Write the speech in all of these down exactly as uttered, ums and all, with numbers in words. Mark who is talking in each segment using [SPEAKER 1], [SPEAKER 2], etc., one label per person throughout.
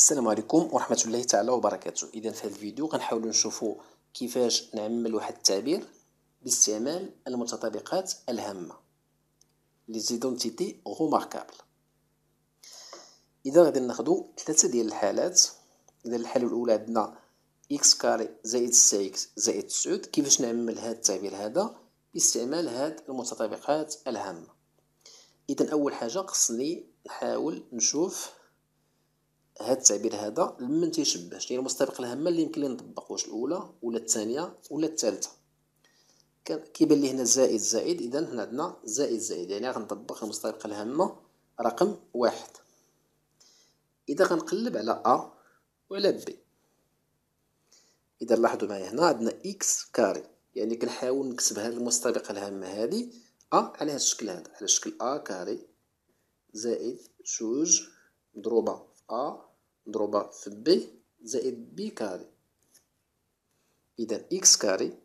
[SPEAKER 1] السلام عليكم ورحمة الله تعالى وبركاته. إذا في هذا الفيديو غنحاولوا نشوفوا كيفاش نعمل واحد التعبير باستعمال المتطابقات الهامة لي زيدونتيتي غوماركابل. إذا غادي ناخدو ثلاثة ديال الحالات. إذا الحالة الأولى عندنا إكس كاري زائد ستة إكس زائد تسعود، كيفاش نعمل هذا التعبير هذا باستعمال هاد المتطابقات الهامة. إذا أول حاجة خصني نحاول نشوف هاد التعبير هذا لمن تيشبه، شنو هي المستبق الهامه اللي يمكن لي نطبق، واش الاولى ولا الثانيه ولا الثالثه. كيبان لي هنا زائد زائد، اذا هنا عندنا زائد زائد يعني غنطبق المستبق الهامه رقم واحد. اذا غنقلب على ا وعلى بي، اذا لاحظوا معايا هنا عندنا اكس كاري، يعني كنحاول نكتب هاد المستبقه الهامه هذه ا على هاد الشكل هذا، على شكل ا كاري زائد جوج مضروبه في ا مضروبة في بي زائد بي كاري. إذا إكس كاري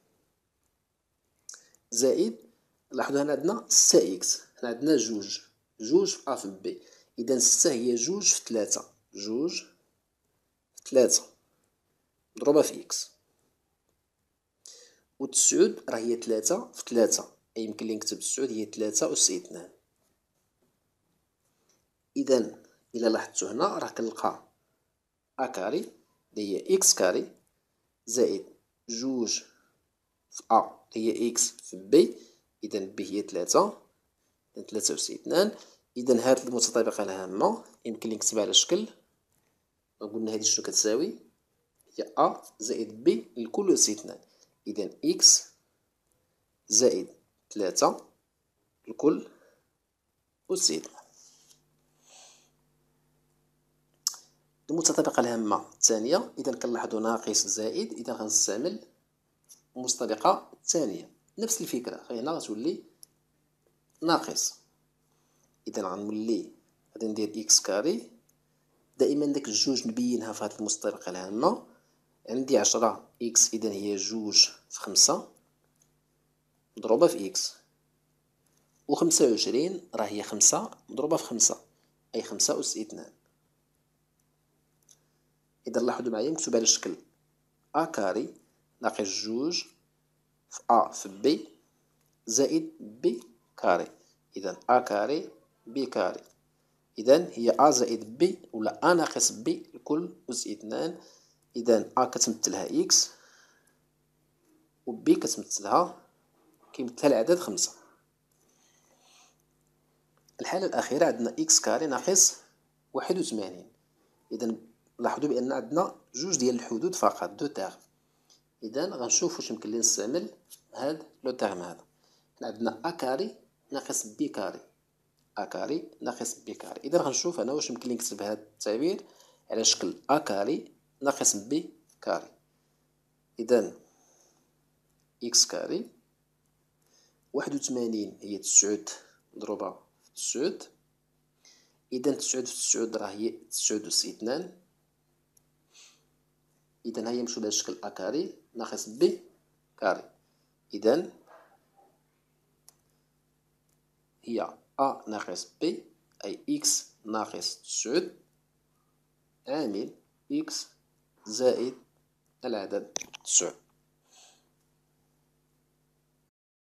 [SPEAKER 1] زائد، لاحظوا هنا عندنا ستة إكس، هنا عندنا جوج جوج في أ في بي، إذا ستة هي جوج في ثلاثة، جوج في ثلاثة مضروبة في إكس، و تسعود راه هي ثلاثة في ثلاثة، أي يمكن لي نكتب تسعود هي ثلاثة أس اثنان. إذا إلا لاحظتو هنا راه كنلقى أ كاري اللي هي إكس كاري زائد جوج في أ هي إكس في بي، إذا بي هي ثلاثة، ثلاثة أس اثنان. إذا هاد المتطابقة الهامة يمكن لي نكتبها على شكل، قلنا هادي شنو كتساوي، هي أ زائد بي الكل أس اثنان، إذا إكس زائد ثلاثة الكل أس اثنان. المتطابقة الهامة الثانية، إذا كنلاحظو ناقص زائد، إذا غنستعمل المستبقة الثانية نفس الفكرة، هنا غتولي ناقص. إذا غنولي غادي ندير إكس كاري، دائما داك الجوج نبينها في هاد المستبقة الهامة، عندي عشرة إكس إذا هي جوج في خمسة مضروبة في إكس، و خمسة وعشرين راه هي خمسة مضروبة في خمسة، أي خمسة أس اثنان. إذا لاحظوا معايا مكتوب على شكل أ كاري ناقص جوج في أ في بي زائد بي كاري، إذا أ كاري بي كاري، إذا هي أ زائد بي ولا أ ناقص بي الكل أس اثنان. إذا أ كتمثلها إكس و بي كتمثلها كيمثلها العدد خمسة. الحالة الأخيرة عندنا إكس كاري ناقص واحد وثمانين، إذا لاحظوا بأن عندنا جوج ديال الحدود فقط، دو تيرم. إذا غنشوف واش يمكن لي نستعمل هاد لو تيرم هذا. عندنا أ كاري ناقص بي كاري، أ كاري ناقص بي كاري، إذا غنشوف أنا واش يمكن لي نكتب هاد التعبير على شكل أ كاري ناقص بي كاري. إذا إكس كاري واحد وثمانين هي تسعود مضروبة في تسعود، إذا تسعود في تسعود راه هي تسعود أس اثنان، إذا هي مشهودة على شكل أ كاري ناقص بي كاري، إذا هي أ ناقص بي أي إكس ناقص تسعود عامل إكس زائد العدد تسعود.